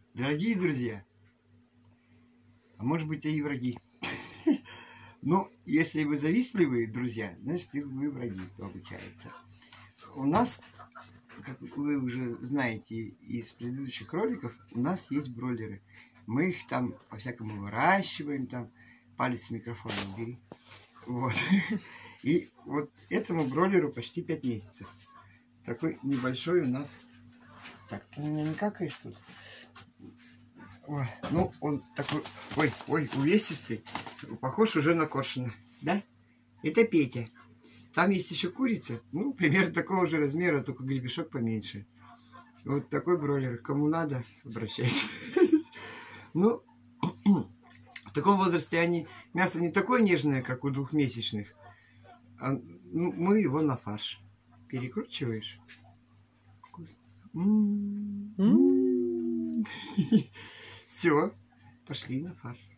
Дорогие друзья, а может быть и враги. Ну, если вы завистливые друзья, значит и вы враги, получается. У нас, как вы уже знаете из предыдущих роликов, у нас есть бройлеры. Мы их там по-всякому выращиваем, там палец с микрофоном бери. Вот. И вот этому бройлеру почти 5 месяцев. Такой небольшой у нас. Так, ты на меня не какаешь тут? Ой, ну, он такой, ой, увесистый, похож уже на коршуна, да? Это Петя. Там есть еще курица, ну, примерно такого же размера, только гребешок поменьше. Вот такой бройлер. Кому надо, обращайтесь. Ну, в таком возрасте они, мясо не такое нежное, как у двухмесячных, а мы его на фарш. Перекручиваешь. Все, пошли на фарш.